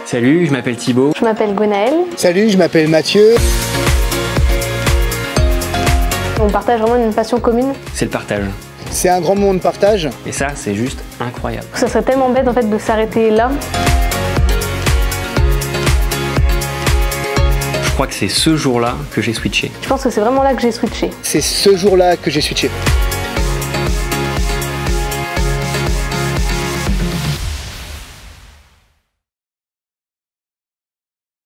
Salut, je m'appelle Thibaut. Je m'appelle Gwenaëlle. Salut, je m'appelle Mathieu. On partage vraiment une passion commune. C'est le partage. C'est un grand moment de partage. Et ça, c'est juste incroyable. Ça serait tellement bête en fait de s'arrêter là. Je crois que c'est ce jour-là que j'ai switché. Je pense que c'est vraiment là que j'ai switché. C'est ce jour-là que j'ai switché.